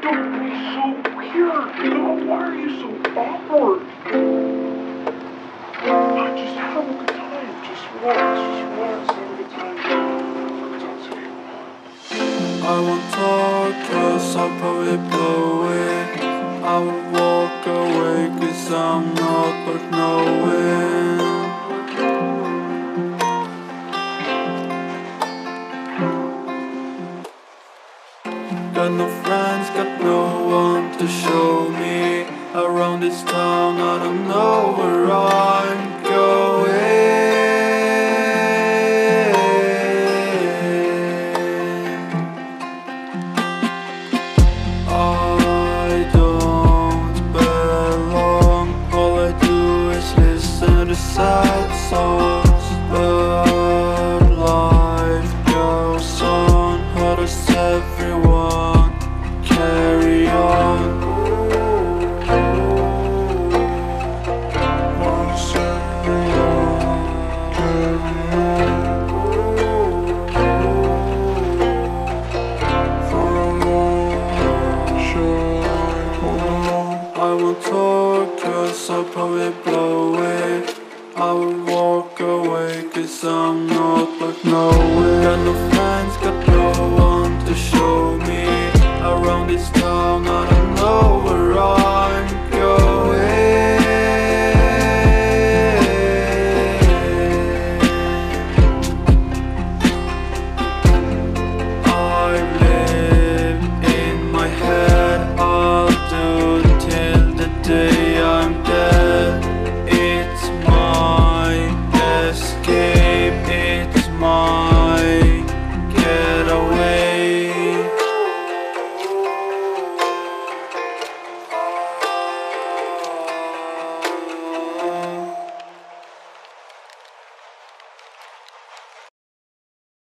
Don't be so weird. God, why are you so awkward? Just have a good time. Just relax. Have a good time. I won't talk cause I'll probably blow it. I will walk away cause I'm not worth knowing. Got no friends, got no one to show me. Around this town I don't know where I'm